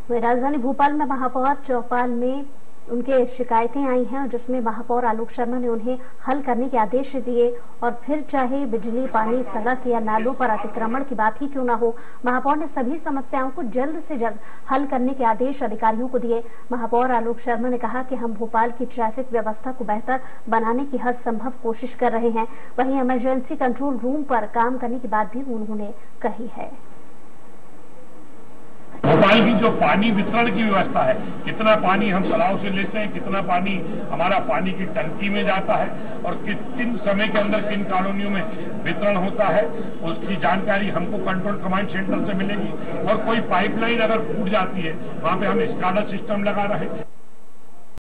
राजधानी भोपाल में महापौर चौपाल में उनके शिकायतें आई हैं, जिसमें महापौर आलोक शर्मा ने उन्हें हल करने के आदेश दिए और फिर चाहे बिजली, पानी, सड़क या नालों पर अतिक्रमण की बात ही क्यों ना हो, महापौर ने सभी समस्याओं को जल्द से जल्द हल करने के आदेश अधिकारियों को दिए। महापौर आलोक शर्मा ने कहा कि हम भोपाल की ट्रैफिक व्यवस्था को बेहतर बनाने की हर संभव कोशिश कर रहे हैं। वहीं इमरजेंसी कंट्रोल रूम पर काम करने की बात भी उन्होंने कही है। भोपाल की जो पानी वितरण की व्यवस्था है, कितना पानी हम तालाब से लेते हैं, कितना पानी हमारा पानी की टंकी में जाता है और किन समय के अंदर किन कॉलोनियों में वितरण होता है, उसकी जानकारी हमको कंट्रोल कमांड सेंटर से मिलेगी। और कोई पाइपलाइन अगर फूट जाती है, वहां पे हम स्काडा सिस्टम लगा रहे हैं।